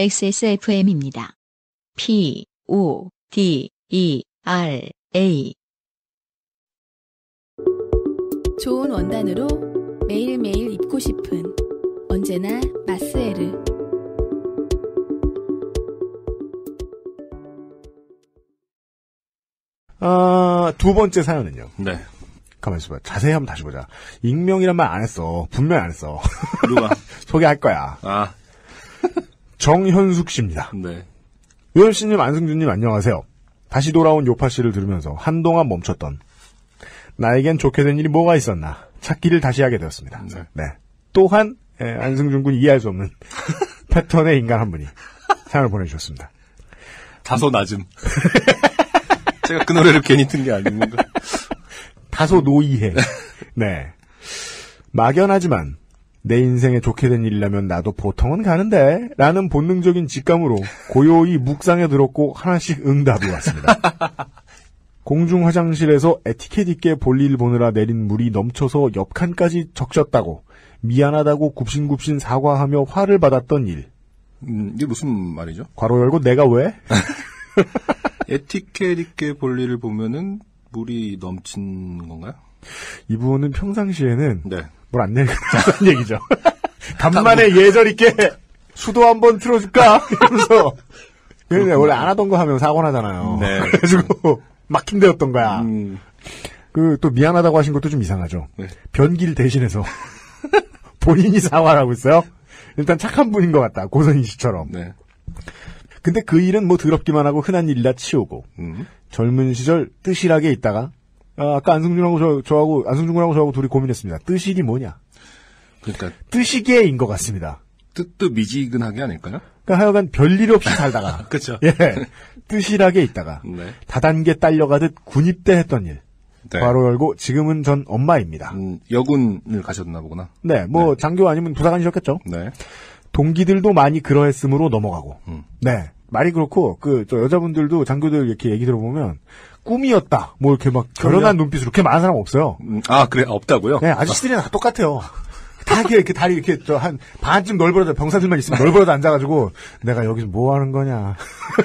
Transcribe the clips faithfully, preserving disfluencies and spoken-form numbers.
엑스에스에프엠입니다. P, O, D, E, R, A. 좋은 원단으로 매일매일 입고 싶은 언제나 마스에르. 아, 두 번째 사연은요. 네. 가만히 있어봐. 자세히 한번 다시 보자. 익명이란 말 안 했어. 분명히 안 했어. 누가? 소개할 거야. 아. 정현숙 씨입니다. 네. 요현 씨님, 안승준님 안녕하세요. 다시 돌아온 요파 씨를 들으면서 한동안 멈췄던 나에겐 좋게 된 일이 뭐가 있었나 찾기를 다시 하게 되었습니다. 네. 네. 또한 에, 안승준 군이 이해할 수 없는 패턴의 인간 한 분이 사연을 보내주셨습니다. 다소 낮음. 제가 그 노래를 괜히 튼 게 아닌가. 다소 노이해. 네. 막연하지만 내 인생에 좋게 된 일이라면 나도 보통은 가는데 라는 본능적인 직감으로 고요히 묵상에 들었고 하나씩 응답이 왔습니다. 공중 화장실에서 에티켓 있게 볼일 보느라 내린 물이 넘쳐서 옆 칸까지 적셨다고 미안하다고 굽신굽신 사과하며 화를 받았던 일. 음, 이게 무슨 말이죠? 괄호 열고 내가 왜? 에티켓 있게 볼일을 보면은 물이 넘친 건가요? 이분은 평상시에는 네. 뭘 안 내는 얘기죠. 간만에 예절 있게 수도 한번 틀어줄까? 이러면서 원래 안 하던 거 하면 사고 나잖아요. 네. 그래가지고 막힌 데였던 거야. 음. 그 또 미안하다고 하신 것도 좀 이상하죠. 네. 변기를 대신해서 본인이 사과를 하고 있어요. 일단 착한 분인 것 같다. 고선희 씨처럼. 네. 근데 그 일은 뭐 더럽기만 하고 흔한 일이라 치우고 음. 젊은 시절 뜨실하게 있다가 아, 아까 안승준하고 저, 저하고 안승준 군하고 저하고 둘이 고민했습니다. 뜨실이 뭐냐? 그러니까 뜨시게인 것 같습니다. 뜻도 미지근하게 아닐까요? 그러니까 하여간 별일 없이 살다가 그렇죠. 예, 뜨실하게 있다가 네. 다단계 딸려가듯 군입대 했던 일. 네. 바로 열고 지금은 전 엄마입니다. 음, 여군을 가셨나 보구나. 네, 뭐 네. 장교 아니면 부사관이셨겠죠. 네. 동기들도 많이 그러했으므로 넘어가고. 음. 네. 말이 그렇고 그 저 여자분들도 장교들 이렇게 얘기 들어보면 꿈이었다. 뭐 이렇게 막 결연한 눈빛으로 그렇게 많은 사람 없어요. 음, 아 그래 없다고요? 네, 아저씨들이랑 다 똑같아요. 다 이렇게, 이렇게 다리 이렇게 저 한 반쯤 널브러져 병사들만 있으면 널브러져 앉아가지고 내가 여기서 뭐 하는 거냐.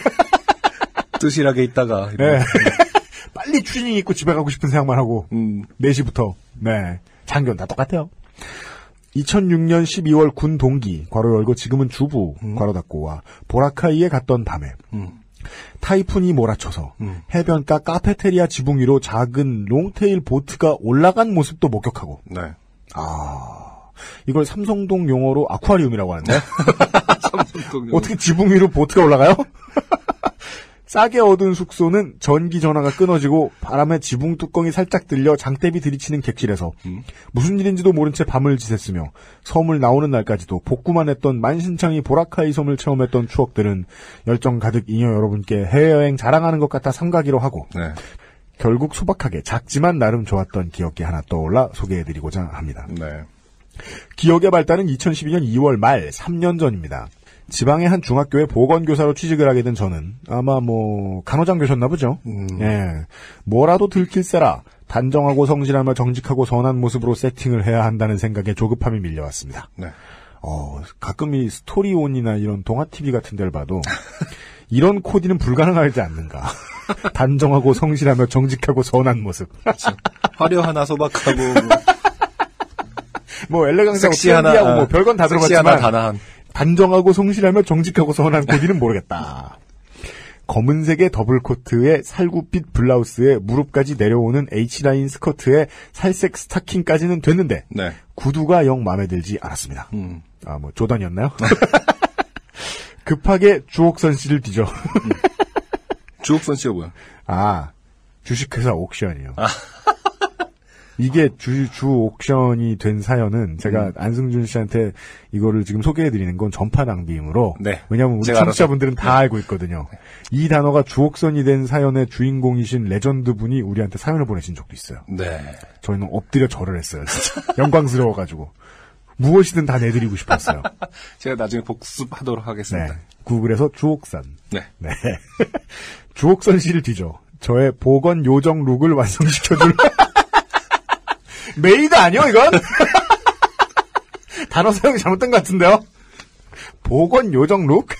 뜨실하게 있다가. 네. 빨리 추진이 있고 집에 가고 싶은 생각만 하고 음. 네 시부터. 네. 장교는 다 똑같아요. 이천육 년 십이월 군 동기 괄호 열고 지금은 주부 음. 괄호 닫고와 보라카이에 갔던 밤에 음. 타이푼이 몰아쳐서 음. 해변가 카페테리아 지붕 위로 작은 롱테일 보트가 올라간 모습도 목격하고. 네. 아, 이걸 삼성동 용어로 아쿠아리움이라고 하는데. 삼성동 어떻게 지붕 위로 보트가 올라가요? 싸게 얻은 숙소는 전기 전화가 끊어지고 바람에 지붕 뚜껑이 살짝 들려 장대비 들이치는 객실에서 음. 무슨 일인지도 모른 채 밤을 지샜으며 섬을 나오는 날까지도 복구만 했던 만신창이 보라카이 섬을 체험했던 추억들은 열정 가득 이녀 여러분께 해외여행 자랑하는 것 같아 삼가기로 하고 네. 결국 소박하게 작지만 나름 좋았던 기억이 하나 떠올라 소개해드리고자 합니다. 네. 기억의 발달은 이천십이 년 이월 말 삼 년 전입니다. 지방의 한 중학교에 보건교사로 취직을 하게 된 저는 아마 뭐 간호장교셨나 보죠. 음. 예, 뭐라도 들킬세라 단정하고 성실하며 정직하고 선한 모습으로 세팅을 해야 한다는 생각에 조급함이 밀려왔습니다. 네. 어, 가끔 이 스토리온이나 이런 동화 티비 같은 데를 봐도 이런 코디는 불가능하지 않는가. 단정하고 성실하며 정직하고 선한 모습. 그렇죠. 화려하나 소박하고 뭐, 뭐 엘레강스하고 섹시하나 트렌디하고 뭐 별건 다 섹시하나 들어봤지만 단아한. 단정하고 성실하며 정직하고 선한 코디는 모르겠다. 검은색의 더블 코트에 살구빛 블라우스에 무릎까지 내려오는 H라인 스커트에 살색 스타킹까지는 됐는데 네. 구두가 영 마음에 들지 않았습니다. 음. 아, 뭐 조던이었나요? 급하게 주옥선 씨를 뒤져. 음. 주옥선 씨가 뭐야? 아, 주식회사 옥션이요. 아. 이게 주, 주 옥션이 된 사연은 제가 음. 안승준 씨한테 이거를 지금 소개해드리는 건 전파 낭비이므로. 네. 왜냐하면 우리 청취자분들은 다 네. 알고 있거든요. 네. 이 단어가 주옥선이 된 사연의 주인공이신 레전드 분이 우리한테 사연을 보내신 적도 있어요. 네. 저희는 엎드려 절을 했어요. 진짜. 영광스러워가지고. 무엇이든 다 내드리고 싶었어요. 제가 나중에 복습하도록 하겠습니다. 네. 구글에서 주옥선. 네. 네. 주옥선 씨를 뒤져 저의 보건 요정 룩을 완성시켜줄 메이드 아니요, 이건? 단어 사용이 잘못된 것 같은데요? 보건 요정 룩?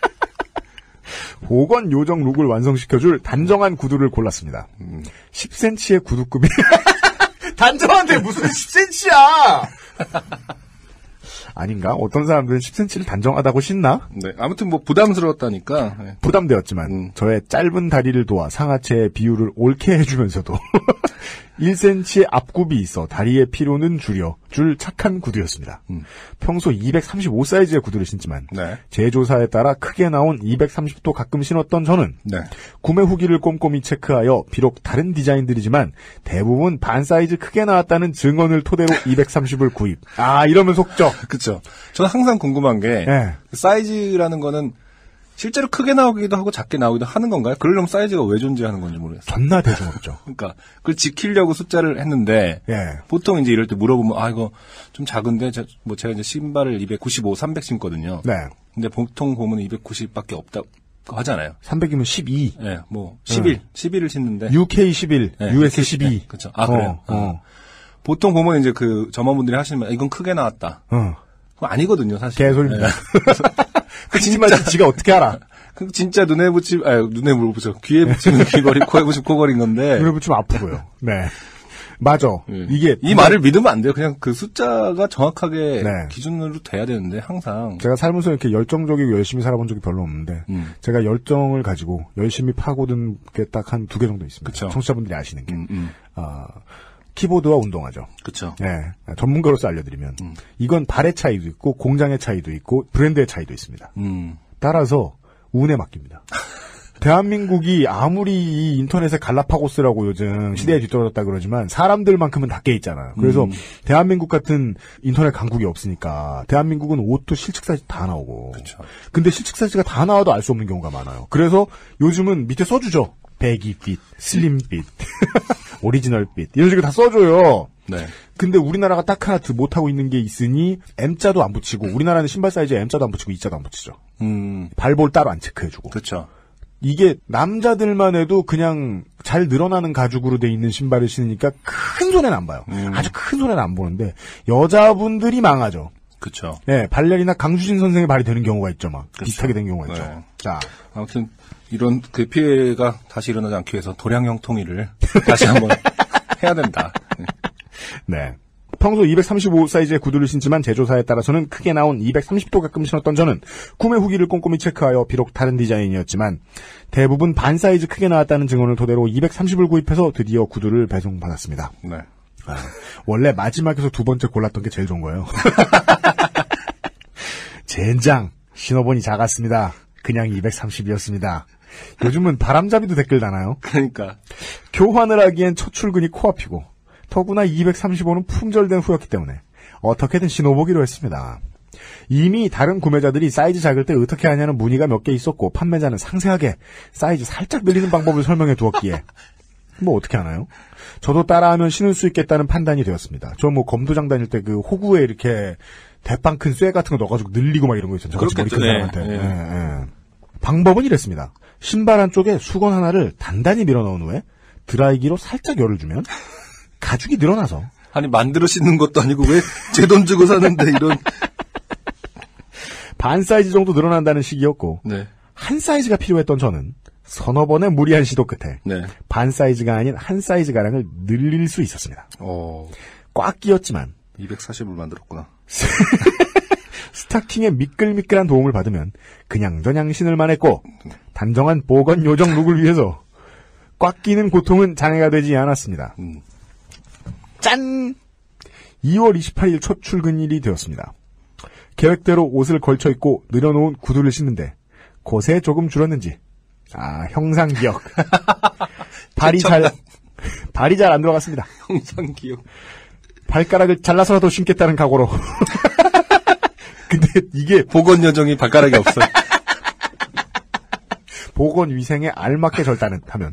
보건 요정 룩을 완성시켜줄 단정한 구두를 골랐습니다. 음. 십 센티미터의 구두급이 단정한데 무슨 십 센티미터야! 아닌가? 어떤 사람들은 십 센티미터를 단정하다고 신나? 네, 아무튼 뭐 부담스러웠다니까. 네. 부담되었지만 음. 저의 짧은 다리를 도와 상하체의 비율을 옳게 해주면서도 일 센티미터의 앞굽이 있어 다리의 피로는 줄여 줄 착한 구두였습니다. 음. 평소 이백삼십오 사이즈의 구두를 신지만 네. 제조사에 따라 크게 나온 이백삼십도 가끔 신었던 저는 네. 구매 후기를 꼼꼼히 체크하여 비록 다른 디자인들이지만 대부분 반 사이즈 크게 나왔다는 증언을 토대로 이백삼십을 구입. 아 이러면 속죠. 그렇죠. 저는 항상 궁금한 게 네. 사이즈라는 거는 실제로 크게 나오기도 하고 작게 나오기도 하는 건가요? 그러려면 사이즈가 왜 존재하는 건지 모르겠어요. 존나 대중없죠. 그러니까 그걸 지키려고 숫자를 했는데 예. 보통 이제 이럴 때 물어보면 아 이거 좀 작은데 제, 뭐 제가 이제 신발을 이백구십오, 삼백 신거든요. 네. 근데 보통 보면 이백구십밖에 없다고 하잖아요. 삼백이면 십이. 예, 네, 뭐 십일, 응. 십일을 신는데 유케이 십일, 네, 유에스 십이. 네, 그렇죠. 아 그래요. 어, 어. 보통 보면 이제 그 점원분들이 하시면 이건 크게 나왔다. 어. 그건 아니거든요, 사실. 개소리입니다. 네. 그 진짜 지가 어떻게 알아? 그 진짜 눈에 붙이, 아 눈에 물 붙여 귀에 붙이면 귀걸이, 코에 붙이면 코걸이인 건데. 눈에 붙이면 아프고요. 네, 맞아. 네. 이게 이 말을 믿으면 안 돼요. 그냥 그 숫자가 정확하게 네. 기준으로 돼야 되는데 항상. 제가 살면서 이렇게 열정적이고 열심히 살아본 적이 별로 없는데 음. 제가 열정을 가지고 열심히 파고든 게 딱 한 두 개 정도 있습니다. 그쵸. 청취자분들이 아시는 게. 음, 음. 아, 키보드와 운동화죠. 그렇죠. 네, 전문가로서 알려드리면 음. 이건 발의 차이도 있고 공장의 차이도 있고 브랜드의 차이도 있습니다. 음. 따라서 운에 맡깁니다. 대한민국이 아무리 이 인터넷의 갈라파고스라고 요즘 시대에 뒤떨어졌다 그러지만 사람들만큼은 다 깨 있잖아요. 그래서 음. 대한민국 같은 인터넷 강국이 없으니까 대한민국은 옷도 실측 사이즈 다 나오고. 그렇죠. 근데 실측 사이즈가 다 나와도 알 수 없는 경우가 많아요. 그래서 요즘은 밑에 써주죠. 배기 핏, 슬림 핏, 오리지널 핏 이런 식으로 다 써줘요. 네. 근데 우리나라가 딱 하나 못하고 있는 게 있으니 M자도 안 붙이고 우리나라는 신발 사이즈에 M자도 안 붙이고 E자도 안 붙이죠. 음. 발볼 따로 안 체크해주고. 그렇죠. 이게 남자들만 해도 그냥 잘 늘어나는 가죽으로 돼 있는 신발을 신으니까 큰 손해는 안 봐요. 음. 아주 큰 손해는 안 보는데 여자분들이 망하죠. 그렇죠. 네, 발레리나 강수진 선생의 발이 되는 경우가 있죠, 막 그쵸. 비슷하게 된 경우가 있죠. 네. 자, 아무튼 이런 그 피해가 다시 일어나지 않기 위해서 도량형 통일을 다시 한번 해야 된다. 네. 평소 이백삼십오 사이즈의 구두를 신지만 제조사에 따라서는 크게 나온 이백삼십도 가끔 신었던 저는 구매 후기를 꼼꼼히 체크하여 비록 다른 디자인이었지만 대부분 반 사이즈 크게 나왔다는 증언을 토대로 이백삼십을 구입해서 드디어 구두를 배송받았습니다. 네. 아, 원래 마지막에서 두 번째 골랐던 게 제일 좋은 거예요. 젠장 신어보니 작았습니다. 그냥 이백삼십이었습니다. 요즘은 바람잡이도 댓글 다나요? 그러니까. 교환을 하기엔 첫 출근이 코앞이고 더구나 이백삼십오는 품절된 후였기 때문에 어떻게든 신어보기로 했습니다. 이미 다른 구매자들이 사이즈 작을 때 어떻게 하냐는 문의가 몇 개 있었고 판매자는 상세하게 사이즈 살짝 늘리는 방법을 설명해 두었기에 뭐 어떻게 하나요? 저도 따라하면 신을 수 있겠다는 판단이 되었습니다. 저 뭐 검도장 다닐 때 그 호구에 이렇게 대빵 큰 쇠 같은 거 넣어가지고 늘리고 막 이런 거 있잖아요. 그렇겠죠. 머리 큰 사람한테. 네, 네. 네, 네. 방법은 이랬습니다. 신발 한쪽에 수건 하나를 단단히 밀어넣은 후에 드라이기로 살짝 열을 주면 가죽이 늘어나서. 아니 만들어 신는 것도 아니고 왜 제 돈 주고 사는데 이런. 반 사이즈 정도 늘어난다는 식이었고 네. 한 사이즈가 필요했던 저는 서너 번의 무리한 시도 끝에 네. 반 사이즈가 아닌 한 사이즈 가량을 늘릴 수 있었습니다. 오. 꽉 끼었지만 이백사십을 만들었구나. 스타킹의 미끌미끌한 도움을 받으면 그냥저냥 신을만 했고 단정한 보건 요정 룩을 위해서 꽉 끼는 고통은 장애가 되지 않았습니다. 음. 짠! 이월 이십팔일 첫 출근일이 되었습니다. 계획대로 옷을 걸쳐 입고 늘여놓은 구두를 신는데 곳에 조금 줄었는지 아 형상 기억 발이 잘 발이 잘 안 들어갔습니다. 형상 기억 발가락을 잘라서라도 신겠다는 각오로. 근데 이게 보건 요정이 발가락이 없어. 보건 위생에 알맞게 절단은 하면.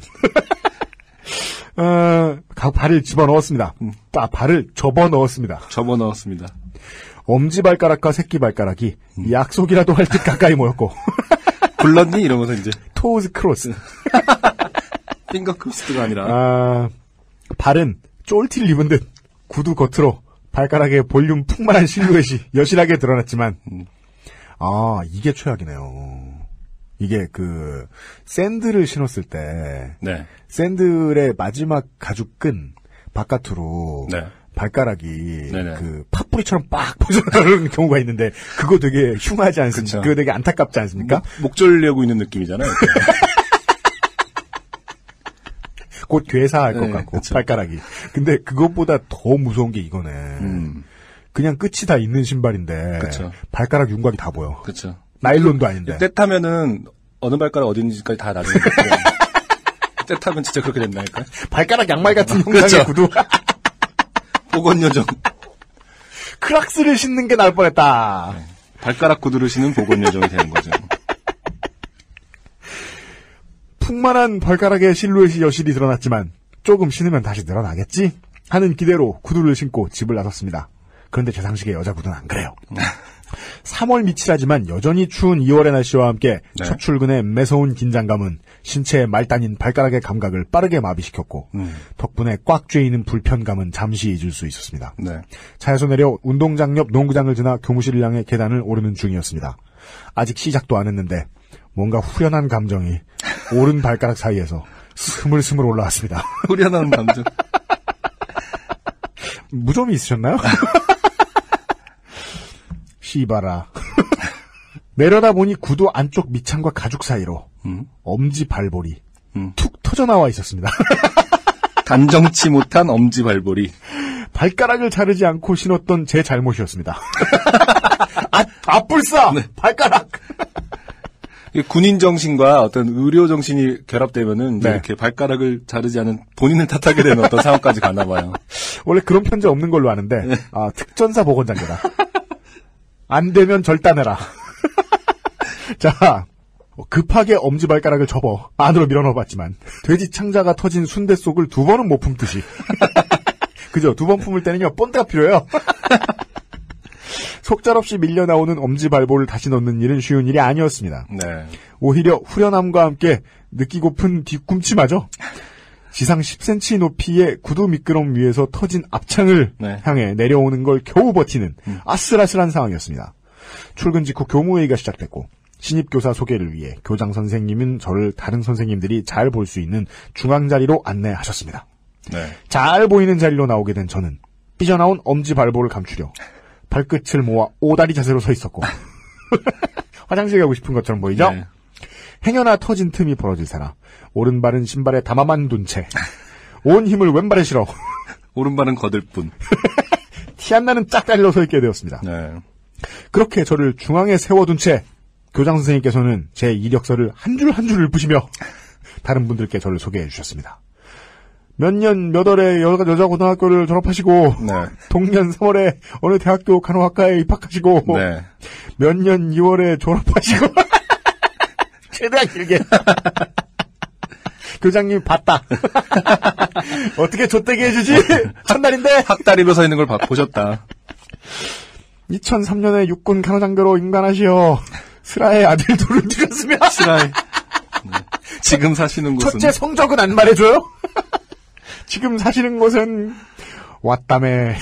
어, 발을 집어넣었습니다. 음. 아, 발을 접어넣었습니다. 접어넣었습니다. 엄지발가락과 새끼발가락이 음. 약속이라도 할 듯 가까이 모였고. 불렀니? 이러면서 이제. 토우즈 크로스. 핑거 크로스가 아니라. 아, 발은 쫄티를 입은 듯 구두 겉으로 발가락에 볼륨 풍만한 실루엣이 여실하게 드러났지만, 음. 아, 이게 최악이네요. 이게 그 샌들을 신었을 때 네. 샌들의 마지막 가죽끈 바깥으로 네. 발가락이 네네. 그 팥뿌리처럼 빡 벗어나는 경우가 있는데 그거 되게 흉하지 않습니까? 그거 되게 안타깝지 않습니까? 목, 목 졸려고 있는 느낌이잖아요. 곧 괴사할 것 네, 같고 그쵸. 발가락이. 근데 그것보다 더 무서운 게 이거네. 음. 그냥 끝이 다 있는 신발인데 그쵸. 발가락 윤곽이 다 보여. 그렇죠. 나일론도 아닌데. 때 타면은 어느 발가락 어딘지까지 다 나중에 때 타면 진짜 그렇게 된다니까. 발가락 양말 같은 형상의 그쵸. 구두. 복원 요정. 크락스를 신는 게 나을 뻔했다. 네. 발가락 구두를 신은 복원 요정이 되는 거죠. 풍만한 발가락의 실루엣이 여실히 드러났지만 조금 신으면 다시 늘어나겠지 하는 기대로 구두를 신고 집을 나섰습니다. 그런데 제 상식의 여자 구두는 안 그래요. 삼월 미칠하지만 여전히 추운 이월의 날씨와 함께 네. 첫 출근의 매서운 긴장감은 신체의 말단인 발가락의 감각을 빠르게 마비시켰고 음. 덕분에 꽉 쬐이는 불편감은 잠시 잊을 수 있었습니다. 네. 차에서 내려 운동장 옆 농구장을 지나 교무실을 향해 계단을 오르는 중이었습니다. 아직 시작도 안 했는데 뭔가 후련한 감정이 오른 발가락 사이에서 스물스물 올라왔습니다. 후련한 감정. 무좀이 있으셨나요? 씨바라. 내려다 보니 구두 안쪽 밑창과 가죽 사이로 음. 엄지 발볼이 음. 툭 터져나와 있었습니다. 단정치 못한 엄지 발볼이. 발가락을 자르지 않고 신었던 제 잘못이었습니다. 아, 아뿔싸! 네. 발가락! 군인 정신과 어떤 의료 정신이 결합되면은 이제 네. 이렇게 발가락을 자르지 않은 본인을 탓하게 되는 어떤 상황까지 가나 봐요. 원래 그런 편지 없는 걸로 아는데, 네. 아, 특전사 보건장교다. 안 되면 절단해라. 자, 급하게 엄지발가락을 접어 안으로 밀어넣어봤지만 돼지 창자가 터진 순대 속을 두 번은 못 품듯이. 그죠? 두 번 품을 때는요, 본드가 필요해요. 속절없이 밀려나오는 엄지발볼을 다시 넣는 일은 쉬운 일이 아니었습니다. 네. 오히려 후련함과 함께 느끼고픈 뒤꿈치마저 지상 십 센티미터 높이의 구두 미끄럼 위에서 터진 앞창을 네. 향해 내려오는 걸 겨우 버티는 음. 아슬아슬한 상황이었습니다. 출근 직후 교무회의가 시작됐고 신입교사 소개를 위해 교장 선생님은 저를 다른 선생님들이 잘 볼 수 있는 중앙자리로 안내하셨습니다. 네. 잘 보이는 자리로 나오게 된 저는 삐져나온 엄지발볼을 감추려 발끝을 모아 오다리 자세로 서 있었고 화장실 가고 싶은 것처럼 보이죠? 네. 행여나 터진 틈이 벌어질사나 오른발은 신발에 담아만 둔 채 온 힘을 왼발에 실어 오른발은 거들 뿐. 티 안 나는 짝다리로 서 있게 되었습니다. 네. 그렇게 저를 중앙에 세워둔 채 교장 선생님께서는 제 이력서를 한 줄 한 줄 읊으시며 다른 분들께 저를 소개해 주셨습니다. 몇 년 몇 월에 여, 여자 고등학교를 졸업하시고 네. 동년 삼월에 어느 대학교 간호학과에 입학하시고 네. 몇 년 이월에 졸업하시고 최대한 길게 교장님 봤다. 어떻게 좆되게 해주지? 첫날인데 학다리로 서 있는 걸 봐- 보셨다. 이천삼 년에 육군 간호장교로 임관하시어 슬아의 아들 둘을 두셨으며 슬아이. 네. 지금 사시는 곳은 첫째 성적은 안 말해줘요? 지금 사시는 곳은 왔다매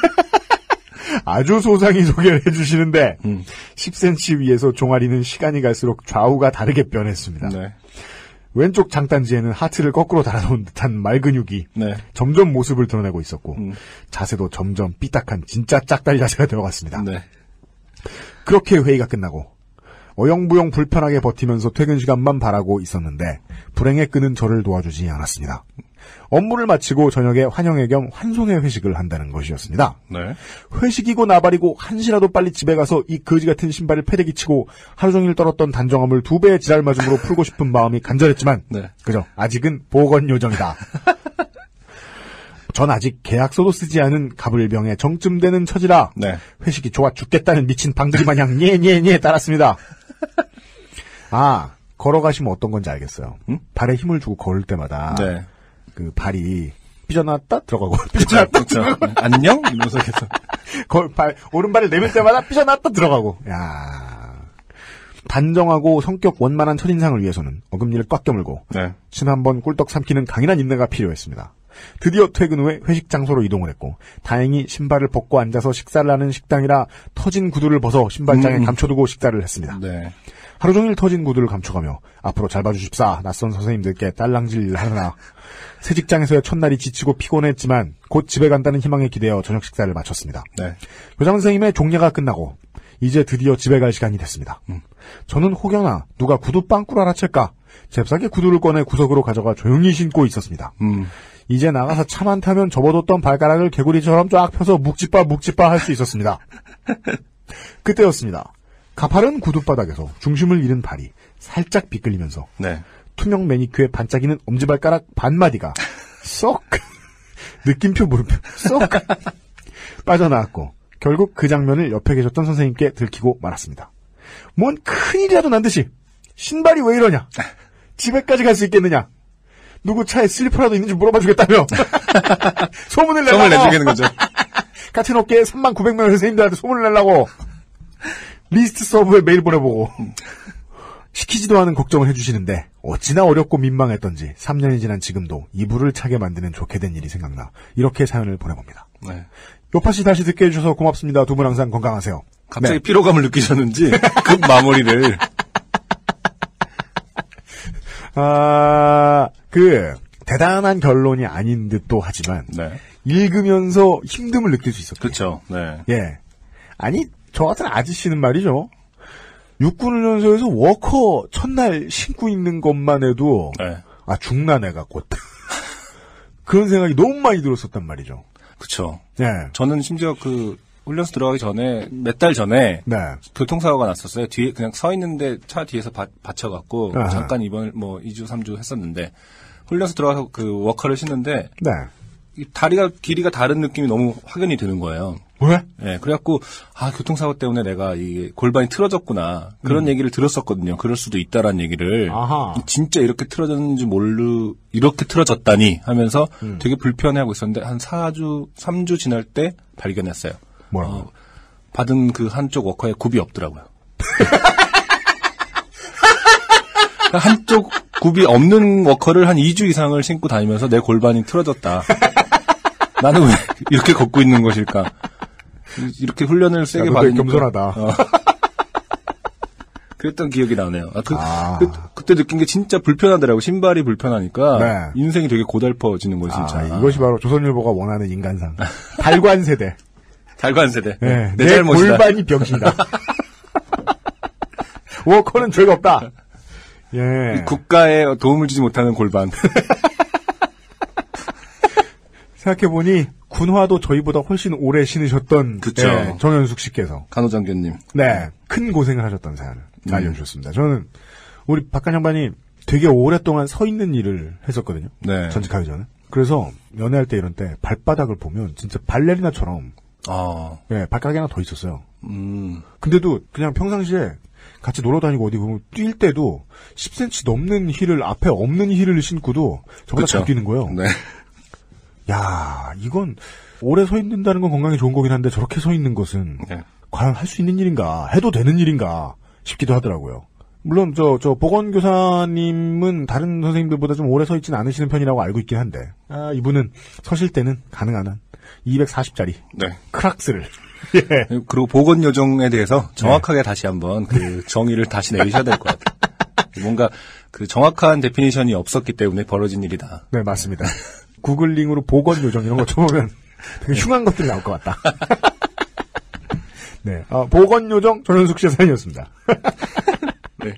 아주 소상히 소개를 해주시는데 음. 십 센티미터 위에서 종아리는 시간이 갈수록 좌우가 다르게 변했습니다. 네. 왼쪽 장단지에는 하트를 거꾸로 달아놓은 듯한 말근육이 네. 점점 모습을 드러내고 있었고 음. 자세도 점점 삐딱한 진짜 짝다리 자세가 되어갔습니다. 네. 그렇게 회의가 끝나고 어영부영 불편하게 버티면서 퇴근 시간만 바라고 있었는데 불행의 끈은 저를 도와주지 않았습니다. 업무를 마치고 저녁에 환영회 겸 환송회 회식을 한다는 것이었습니다. 네. 회식이고 나발이고 한시라도 빨리 집에 가서 이 거지 같은 신발을 패대기 치고 하루 종일 떨었던 단정함을 두 배의 지랄 맞음으로 풀고 싶은 마음이 간절했지만 네. 그죠? 아직은 보건 요정이다. 전 아직 계약서도 쓰지 않은 가불병에 정쯤되는 처지라 네. 회식이 좋아 죽겠다는 미친 방들이 마냥 녜녜녜 따랐습니다. 아, 걸어가시면 어떤 건지 알겠어요. 응? 발에 힘을 주고 걸을 때마다 네. 그 발이 삐져나왔다 들어가고 삐져나왔다 그렇죠. 들어가고 안녕? 이러면서 계속. 걸, 발, 오른발을 내밀 때마다 삐져나왔다 들어가고. 야, 단정하고 성격 원만한 첫인상을 위해서는 어금니를 꽉 깨물고 네. 침 한 번 꿀떡 삼키는 강인한 인내가 필요했습니다. 드디어 퇴근 후에 회식 장소로 이동을 했고 다행히 신발을 벗고 앉아서 식사를 하는 식당이라 터진 구두를 벗어 신발장에 음. 감춰두고 식사를 했습니다. 네. 하루 종일 터진 구두를 감춰가며 앞으로 잘 봐주십사 낯선 선생님들께 딸랑질 하느라 새 직장에서의 첫날이 지치고 피곤했지만 곧 집에 간다는 희망에 기대어 저녁 식사를 마쳤습니다. 네. 교장 선생님의 종례가 끝나고 이제 드디어 집에 갈 시간이 됐습니다. 음. 저는 혹여나 누가 구두 빵꾸를 알아챌까 잽싸게 구두를 꺼내 구석으로 가져가 조용히 신고 있었습니다. 음. 이제 나가서 차만 타면 접어뒀던 발가락을 개구리처럼 쫙 펴서 묵지빠 묵지빠 할 수 있었습니다. 그때였습니다. 가파른 구두바닥에서 중심을 잃은 발이 살짝 비끌리면서 네. 투명 매니큐어에 반짝이는 엄지발가락 반마디가 쏙 느낌표 물음표 쏙 빠져나왔고 결국 그 장면을 옆에 계셨던 선생님께 들키고 말았습니다. 뭔 큰일이라도 난 듯이 신발이 왜 이러냐? 집에까지 갈 수 있겠느냐? 누구 차에 슬리퍼라도 있는지 물어봐 주겠다며 소문을 내려고 소문을 내주겠는 거죠. 같은 업계에 삼만 구백 명의 선생님들한테 소문을 내려고 리스트 서브에 메일 보내보고 시키지도 않은 걱정을 해주시는데 어찌나 어렵고 민망했던지 삼 년이 지난 지금도 이불을 차게 만드는 좋게 된 일이 생각나 이렇게 사연을 보내봅니다. 네. 요파씨 다시 듣게 해주셔서 고맙습니다. 두 분 항상 건강하세요. 갑자기 네. 피로감을 느끼셨는지 급 마무리를 아, 그 대단한 결론이 아닌 듯도 하지만 네. 읽으면서 힘듦을 느낄 수 있었죠. 그렇죠. 네. 예. 아니 저 같은 아저씨는 말이죠. 육군훈련소에서 워커 첫날 신고 있는 것만 해도 네. 아 죽나 내가 곧 그런 생각이 너무 많이 들었었단 말이죠. 그렇죠. 예. 저는 심지어 그 훈련소 들어가기 전에 몇 달 전에 네. 교통사고가 났었어요. 뒤에 그냥 서 있는데 차 뒤에서 바, 받쳐갖고 아하. 잠깐 입원을 뭐 이 주 삼 주 했었는데 훈련소 들어가서 그 워커를 신는데 네. 이 다리가 길이가 다른 느낌이 너무 확연히 드는 거예요. 왜? 예, 그래갖고 아 교통사고 때문에 내가 이 골반이 틀어졌구나 그런 음. 얘기를 들었었거든요. 그럴 수도 있다라는 얘기를 아하. 진짜 이렇게 틀어졌는지 모르 이렇게 틀어졌다니 하면서 음. 되게 불편해하고 있었는데 한 사 주 삼 주 지날 때 발견했어요. 뭐라고? 어, 받은 그 한쪽 워커에 굽이 없더라고요. 한쪽 굽이 없는 워커를 한 이 주 이상을 신고 다니면서 내 골반이 틀어졌다. 나는 왜 이렇게 걷고 있는 것일까? 이렇게 훈련을 세게 야, 받으니까. 겸손하다. 어. 그랬던 기억이 나네요. 아, 그, 아. 그, 그때 느낀 게 진짜 불편하더라고. 신발이 불편하니까 네. 인생이 되게 고달퍼지는 거지 진짜. 아, 이것이 바로 조선일보가 원하는 인간상. 달관 세대. 달관 세대. 네, 내, 내 잘못이다. 골반이 병신이다. 워커는 죄가 없다. 예. 국가에 도움을 주지 못하는 골반. 생각해보니 군화도 저희보다 훨씬 오래 신으셨던 그쵸. 예, 정현숙 씨께서 간호장교님. 네, 큰 고생을 하셨던 사연을 음. 알려주셨습니다. 저는 우리 박관 양반이 되게 오랫동안 서 있는 일을 했었거든요. 네. 전직하기 전에. 그래서 연애할 때 이런 때 발바닥을 보면 진짜 발레리나처럼 아. 예, 발가락이 하나 더 있었어요. 음. 근데도 그냥 평상시에 같이 놀러 다니고 어디 보면 뛸 때도 십 센티미터 넘는 힐을 앞에 없는 힐을 신고도 저보다 잘 뛰는 거예요. 네. 야, 이건 오래 서 있는다는 건 건강에 좋은 거긴 한데 저렇게 서 있는 것은 네. 과연 할 수 있는 일인가, 해도 되는 일인가 싶기도 하더라고요. 물론 저, 저 보건교사님은 다른 선생님들보다 좀 오래 서 있지는 않으시는 편이라고 알고 있긴 한데 아, 이분은 서실 때는 가능한 한 이백사십짜리 네. 크락스를 예. 그리고 보건요정에 대해서 정확하게 네. 다시 한번 그 정의를 다시 내리셔야 될 것 같아요. 뭔가 그 정확한 데피니션이 없었기 때문에 벌어진 일이다. 네, 맞습니다. 구글링으로 보건요정 이런 거 쳐보면 되게 흉한 것들이 나올 것 같다. 네, 어, 보건요정 전현숙 씨의 사연이었습니다. 네.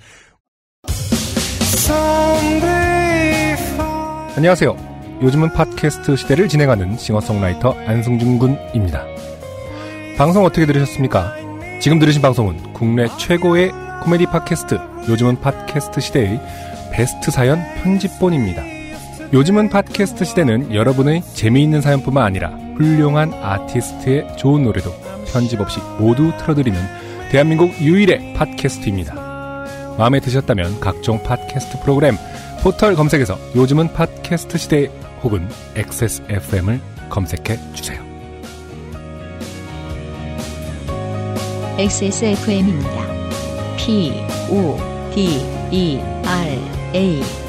안녕하세요. 요즘은 팟캐스트 시대를 진행하는 싱어송라이터 안승준 군입니다. 방송 어떻게 들으셨습니까? 지금 들으신 방송은 국내 최고의 코미디 팟캐스트 요즘은 팟캐스트 시대의 베스트 사연 편집본입니다. 요즘은 팟캐스트 시대는 여러분의 재미있는 사연뿐만 아니라 훌륭한 아티스트의 좋은 노래도 편집 없이 모두 틀어드리는 대한민국 유일의 팟캐스트입니다. 마음에 드셨다면 각종 팟캐스트 프로그램 포털 검색에서 요즘은 팟캐스트 시대 혹은 엑스에스에프엠을 검색해 주세요. 엑스에스에프엠입니다. P, O, D, E, R, A